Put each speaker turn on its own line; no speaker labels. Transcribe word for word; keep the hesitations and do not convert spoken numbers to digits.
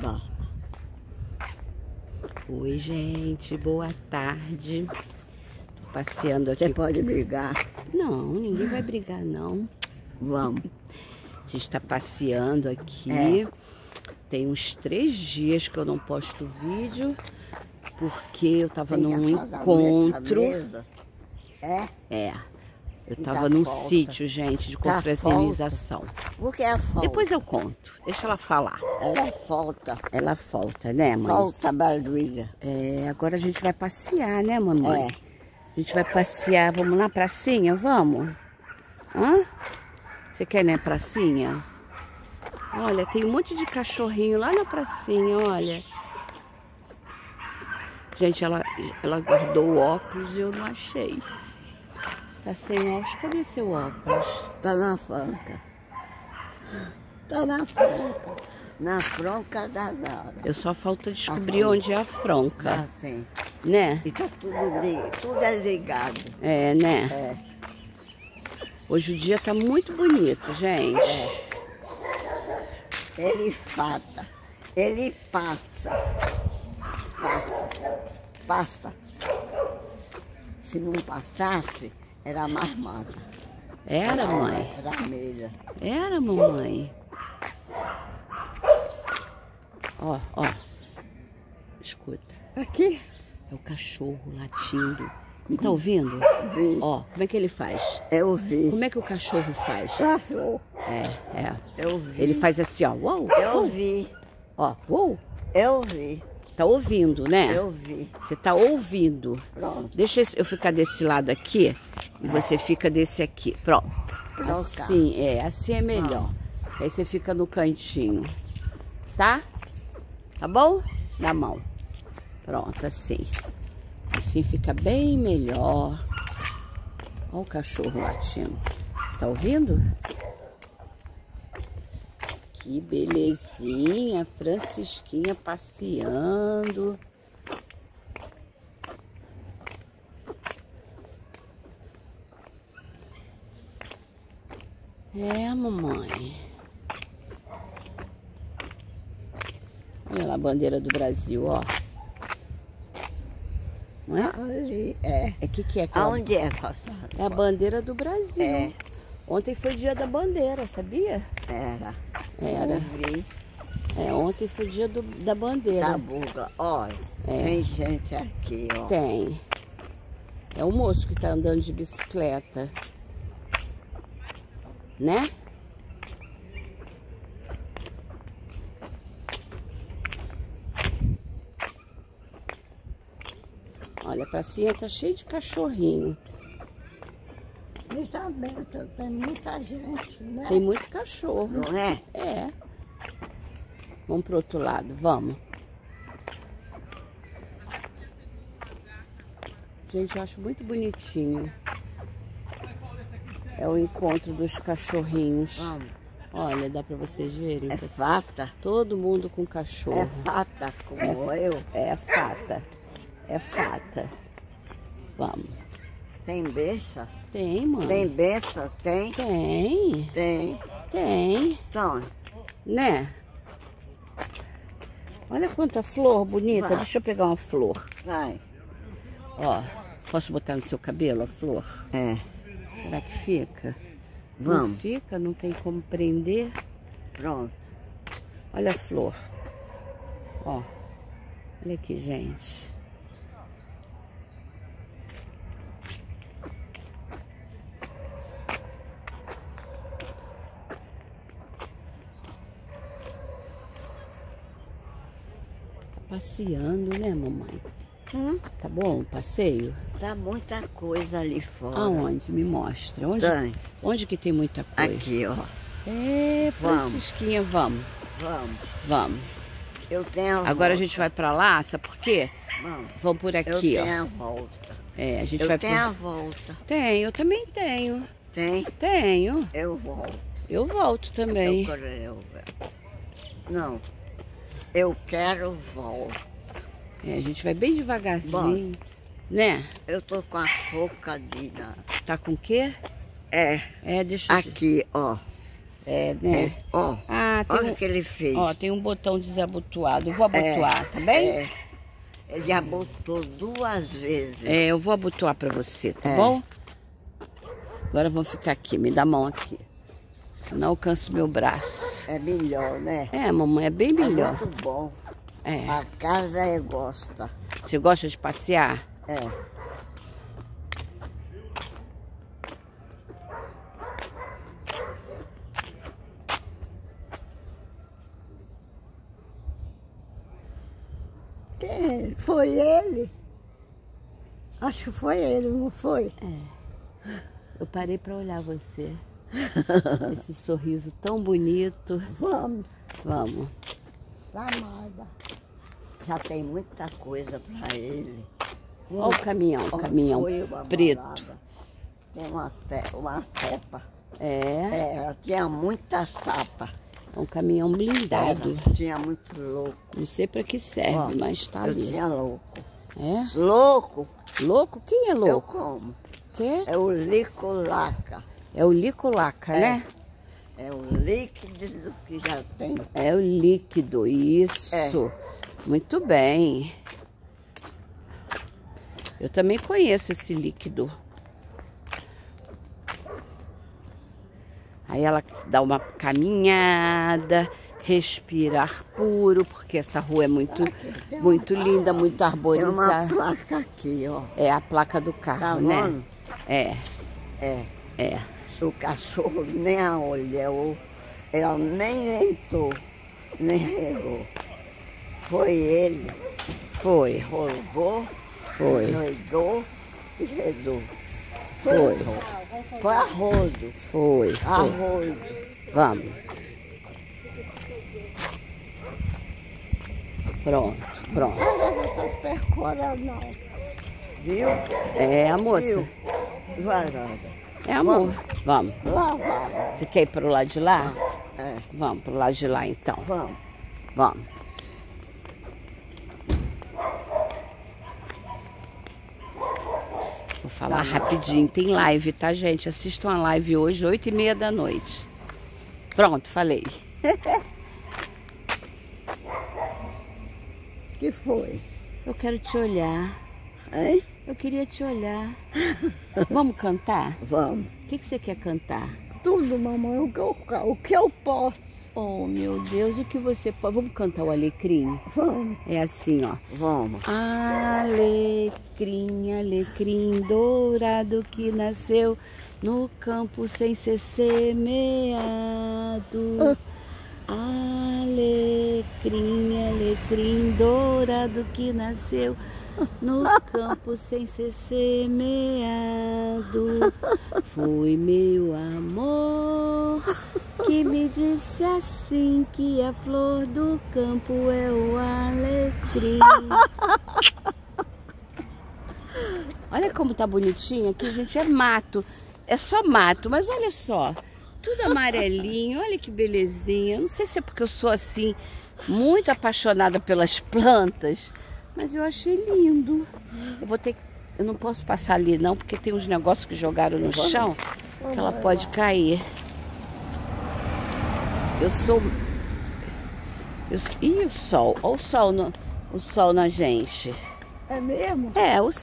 Tá.
Oi, gente, boa tarde. Tô passeando aqui.
Você pode brigar?
Não, ninguém vai brigar, não.
Vamos.
A gente tá passeando aqui.
É.
Tem uns três dias que eu não posto vídeo, porque eu tava
Tem
num
essa
encontro.
mesa. É?
É. Eu
E
tava
tá
num
falta.
sítio, gente, de
Tá
confraternização.
O que é falta?
Depois eu conto. Deixa ela falar.
Ela é falta.
Ela falta, né, mãe?
Falta barriga.
É, agora a gente vai passear, né, mamãe?
É.
A gente vai passear. Vamos na pracinha? Vamos? Hã? Você quer ir na pracinha? Olha, tem um monte de cachorrinho lá na pracinha, olha. Gente, ela, ela guardou o óculos e eu não achei. Tá sem óculos. Cadê seu óculos?
Tá na franca. Tá na franca. Na franca danada.
Eu só falta descobrir onde é a fronca,
Assim.
né?
E tá tudo, li- tudo é ligado.
É, né?
É.
Hoje o dia tá muito bonito, gente.
É. Ele fata. Ele passa. Passa. Passa. Se não passasse, era marmada.
Era, mãe?
Era meia.
Era, mamãe. Ó, ó. Escuta.
Aqui?
É o cachorro latindo. Você tá ouvindo?
Vi.
Ó, como é que ele faz?
Eu vi.
Como é que o cachorro faz?
Cachorro.
É, é.
Eu vi.
Ele faz assim, ó. Uou,
Eu
uou.
vi.
Ó, uou.
Eu vi.
Tá ouvindo, né?
Eu vi.
Você tá ouvindo.
Pronto.
Deixa eu ficar desse lado aqui e você fica desse aqui. Pronto.
Pronto.
Assim, é. Assim é melhor. Aí você fica no cantinho. Tá? Tá bom? Na mão. Pronto, assim. Assim fica bem melhor. Olha o cachorro latindo. Você tá ouvindo? Que belezinha. Francisquinha passeando. É, mamãe. Olha lá a bandeira do Brasil, ó. Não é?
Ali, é.
É que que é aquela?
Aonde é, pastor?
É a bandeira do Brasil.
É.
Ontem foi dia da bandeira, sabia?
Era.
Era.
Eu vi.
É, ontem foi dia do, da bandeira.
Tabuga. Olha,
É.
tem gente aqui, ó.
Tem. É o moço que tá andando de bicicleta. Né? Olha, a pracinha tá cheia de cachorrinho.
Está aberto, tem muita gente, né?
Tem muito cachorro.
Não é?
É. Vamos pro outro lado, vamos. Gente, eu acho muito bonitinho. É o encontro dos cachorrinhos.
Vamos.
Olha, dá pra vocês verem.
É
tá
fata.
todo mundo com
É
cachorro.
fata, como eu.
É fata. É fata. Vamos.
Tem beça?
Tem, mãe.
Tem beça? Tem?
Tem.
Tem.
Tem.
Então,
Né? Olha quanta flor bonita.
Vai.
Deixa eu pegar uma flor.
vai.
Ó, posso botar no seu cabelo a flor?
É.
Será que fica? Não
Vamos.
fica? Não tem como prender?
Pronto.
Olha a flor. Ó. Olha aqui, gente. Passeando, né, mamãe?
Hum?
Tá bom o passeio?
Tá muita coisa ali fora.
Aonde? Me mostra. Onde,
Tem.
onde que tem muita coisa?
Aqui, ó.
É,
Vamos.
Francisquinha, vamos.
Vamos.
Vamos.
Eu tenho a
Agora
volta.
a gente vai pra lá, sabe por quê?
Vamos.
Vamos por
Eu
aqui,
tenho
ó.
a volta.
É, a gente
Eu
vai
tenho a
por...
volta.
Tem, eu também tenho.
Tem?
Tenho.
Eu volto.
Eu volto também.
Eu quero. Não. Eu quero volta.
É, a gente vai bem devagarzinho. Né?
Eu tô com a focadinha.
Tá com o quê?
É.
É, deixa eu...
Aqui, ó.
É, né?
É, ó,
Ah, tem
olha
um,
o que ele fez.
ó, tem um botão desabotoado. Eu vou abotoar,
É,
tá bem?
É, ele já botou duas vezes.
É, eu vou abotoar pra você, tá
É.
bom? Agora vamos ficar aqui, me dá a mão aqui. Senão eu canso meu braço.
É melhor, né?
É, mamãe, é bem melhor.
É muito bom.
É.
A casa é gosta.
Você gosta de passear?
É. Quem? Foi ele? Acho que foi ele, não foi?
É. Eu parei pra olhar você. Esse sorriso tão bonito.
Vamos.
Vamos.
Amada. Já tem muita coisa pra ele.
Olha o caminhão, o caminhão
Foi uma
preto.
balada. Tem uma, te- uma cepa.
É,
É, tinha muita sapa.
é um caminhão blindado.
Era, tinha muito louco.
Não sei pra que serve,
Ó,
mas tá
eu
ali.
tinha louco.
É?
Louco?
Louco? Quem é
Eu
louco?
como.
Quê?
É o licolaca.
É o licolaca,
É.
né?
É o líquido que já tem.
É o líquido, isso.
É.
Muito bem. Eu também conheço esse líquido. Aí ela dá uma caminhada, respirar puro, porque essa rua é muito, muito linda, muito
Tem uma
arborizada.
placa aqui, ó.
É a placa do carro,
Tá
né?
vendo?
É,
É.
é.
O cachorro nem a olhou. Ela nem entrou, nem regou. Foi ele.
Foi,
Rolou,
foi,
regou e redou.
foi,
Foi arrodo.
foi, foi.
Arrodo.
Vamos. Pronto, pronto.
Não está se percorando, não. Viu?
É a moça.
Viu? Varanda.
É amor. Vamos.
Lá vai.
Você quer ir pro lado de lá?
É,
Vamos pro lado de lá então.
vamos.
Vamos. Vou falar
Tá.
rapidinho. Tem live, tá, gente? Assistam a live hoje, oito e meia da noite. Pronto, falei.
Que foi?
Eu quero te olhar.
Hein?
Eu queria te olhar. Vamos cantar?
Vamos.
O que, que você quer cantar?
Tudo, mamãe, o que eu, o que eu posso.
Oh, meu Deus, o que você pode... Vamos cantar o Alecrim?
Vamos.
É assim, ó.
Vamos.
Alecrim, alecrim dourado que nasceu no campo sem ser semeado. Alecrim, alecrim dourado que nasceu no campo sem ser semeado. Foi meu amor que me disse assim que a flor do campo é o alecrim. Olha como tá bonitinho aqui, gente, é mato. É só mato, mas olha só, tudo amarelinho, olha que belezinha. Não sei se é porque eu sou assim, muito apaixonada pelas plantas, mas eu achei lindo. Eu vou ter que... Eu não posso passar ali não, porque tem uns negócios que jogaram no chão, que ela pode cair. Eu sou... Eu... Ih, o sol. Olha o sol, no... o sol na gente.
É mesmo?
É, o